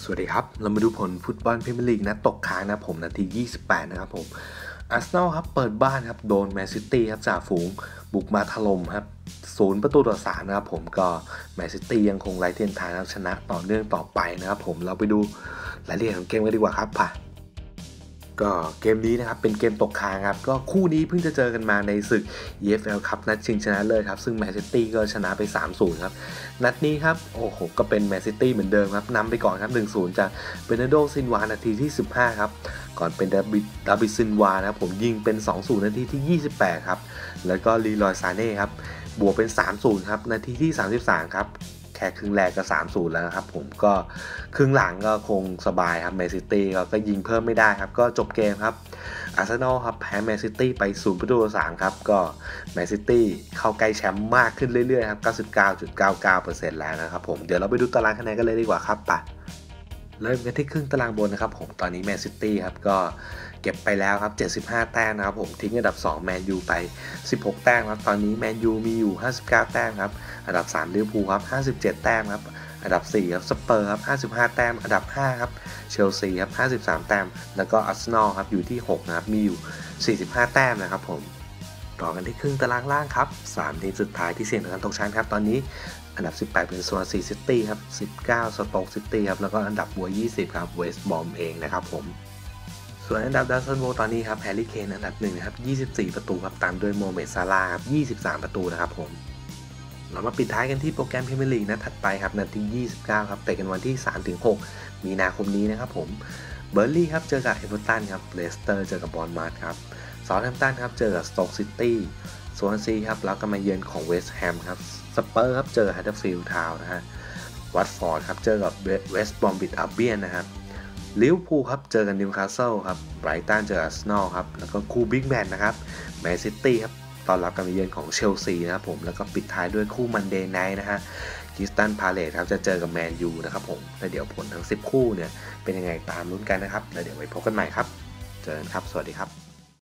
สวัสดีครับเรามาดูผลฟุตบอลพรีเมียร์ลีกนัดตกค้างนะผมนาที28นะครับผมอาร์เซนอลครับเปิดบ้านครับโดนแมนซิตี้ครับจ่าฝูงบุกมาถล่มครับ0-3นะครับผมก็แมนซิตี้ยังคงไร้เทียนทางชนะต่อเนื่องต่อไปนะครับผมเราไปดูรายละเอียดของเกมกันดีกว่าครับก็เกมนี้นะครับเป็นเกมตกค้างครับก็คู่นี้เพิ่งจะเจอกันมาในศึก EFL ครับนัดชิงชนะเลิศครับซึ่งแมนซิตี้ก็ชนะไป 3-0 ครับนัดนี้ครับโอ้โหก็เป็นแมนซิตี้เหมือนเดิมครับนำไปก่อนครับ 1-0 จากเบร์นาร์โดซินวานาทีที่15ครับก่อนเป็นดาบิซินวานะครับผมยิงเป็น 2-0 นาทีที่28ครับแล้วก็ลีลอยซาเน่ครับบวกเป็น 3-0 ครับนาทีที่33ครับแค่ครึ่งแรกก็ 3-0 แล้วนะครับผมก็ครึ่งหลังก็คงสบายครับแมนซิตี้ก็ยิงเพิ่มไม่ได้ครับก็จบเกมครับอาร์เซนอลครับแพ้แมนซิตี้ไป0-3ครับก็แมนซิตี้เข้าใกล้แชมป์มากขึ้นเรื่อยๆครับ 99.99% แล้วนะครับผมเดี๋ยวเราไปดูตารางคะแนนกันเลยดีกว่าครับเริ่มกันที่ครึ่งตารางบนนะครับผมตอนนี้แมนซิตี้ครับก็เก็บไปแล้วครับ75แต้มนะครับผมทิ้งอันดับ2แมนยูไป16แต้มครับตอนนี้แมนยูมีอยู่59แต้มครับอันดับ3ลิเวอร์พูลครับ57แต้มครับอันดับ4ครับสเปอร์ครับ55แต้มอันดับ5ครับเชลซีครับ53แต้มแล้วก็อาร์เซนอลครับอยู่ที่6นะครับมีอยู่45แต้มนะครับผมต่อกันที่ครึ่งตารางล่างครับ3ทีมสุดท้ายที่เสี่ยงต่อการตกชั้นครับตอนนี้อันดับ18เป็นสวอนซีซิตี้ครับ19สโต๊กซิตี้ครับแล้วก็อันดับบวย20ครับเวสต์บอมเองนะครับผมส่วนอันดับดาวซันโวตอนนี้ครับแฮร์รี่เคนอันดับ1นะครับ24ประตูครับตามด้วยโมเมดซาลาห์ครับ23ประตูนะครับผมเรามาปิดท้ายกันที่โปรแกรมพรีเมียร์ลีกนัดถัดไปครับนัดที่29ครับเตะกันวันที่ 3-6 มีนาคมนี้นะครับผมเบอร์ลี่ครับเจอกับเอเวอร์ตันครับเลสเตอร์เจอกับบอร์นมัธครับเซาท์แฮมป์ตันครับเจอกับสโต๊กซิตี้สวอนซีครับแล้วก็มาเยือนของเวสต์แฮมครับสเปอร์ครับเจอฮัดเดอร์ฟิลด์ทาวน์นะฮะวัตฟอร์ดครับเจอกับเวสต์บรอมวิชอัลเบียนนะครับลิเวอร์พูลครับเจอกับนิวคาสเซิลครับไบรตันเจออาร์เซนอลครับแล้วก็คู่บิ๊กแมตช์นะครับแมนซิตี้ครับต้อนรับการมาเยือนของเชลซีนะครับผมแล้วก็ปิดท้ายด้วยคู่มันเดย์ไนท์นะฮะคริสตัลพาเลซครับจะเจอกับแมนยูนะครับผมแล้วเดี๋ยวผลทั้ง10คู่เนี่ยเป็นยังไงตามลุ้นกันนะครับแล้วเดี๋ยวไปพบกันใหม่ครับเจอกันครับสวัสดีครับ